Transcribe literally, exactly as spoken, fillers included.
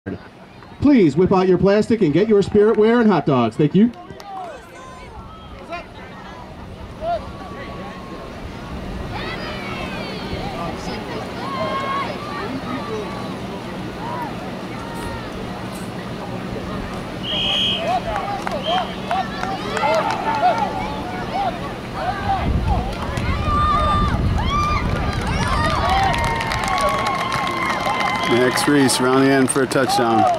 Please whip out your plastic and get your spirit wear and hot dogs. Thank you. Next Reese around the end for a touchdown.